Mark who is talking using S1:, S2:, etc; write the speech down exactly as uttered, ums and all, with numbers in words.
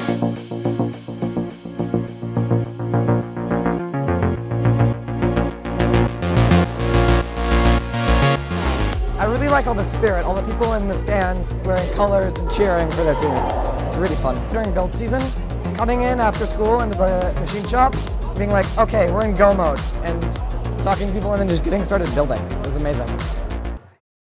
S1: I really like all the spirit, all the people in the stands wearing colors and cheering for their teams. It's really fun. During build season, coming in after school into the machine shop, being like, okay, we're in go mode, and talking to people and then just getting started building. It was amazing.